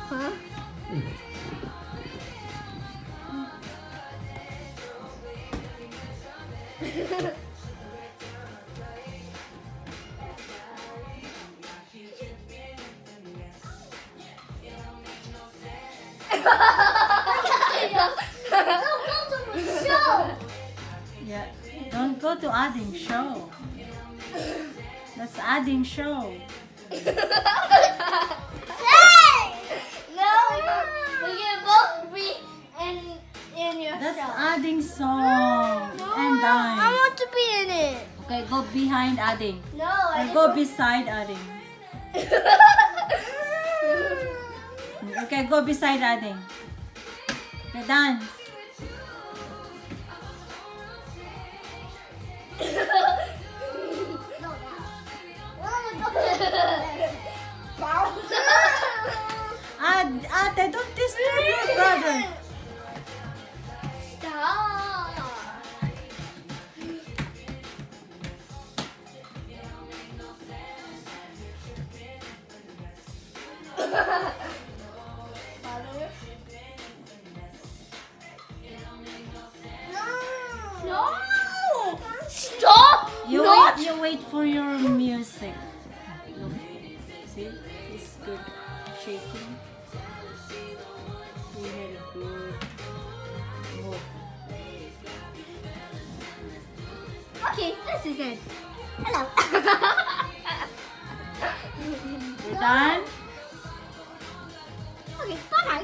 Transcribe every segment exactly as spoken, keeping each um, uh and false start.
Huh? Yeah. Don't go to adding show. That's adding show. Hey! No, we can both be in in your That's show. adding song No, and I dance. want to be in it. Okay, go behind adding. No, I Or go beside adding. Okay, go beside adding. Okay, dance. Ad, ate, don't disturb your brother. Stop. No. Stop. You Not. wait, you wait for your music. Look, see, it's good shaking. We made a good move. Okay, this is it. Hello. You done? Okay, bye bye.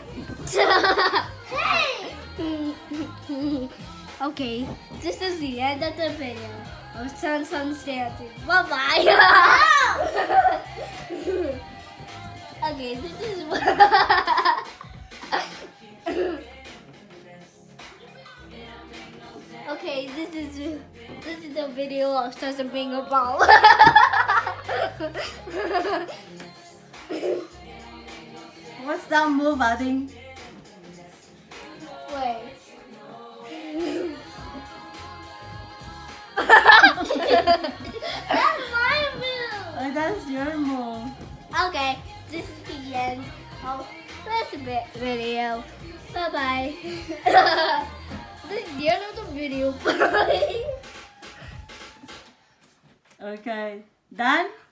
Hey! Okay, this is the end of the video of Sun Sun's dancing. Bye bye. Okay, this is Okay, this is this is the video of Sun being a ball. What's that move, adding? Wait. That's my move. Oh, that's your move. Okay, this is the end of this bit video. Bye bye. This is the end of the video. Bye. Okay, done?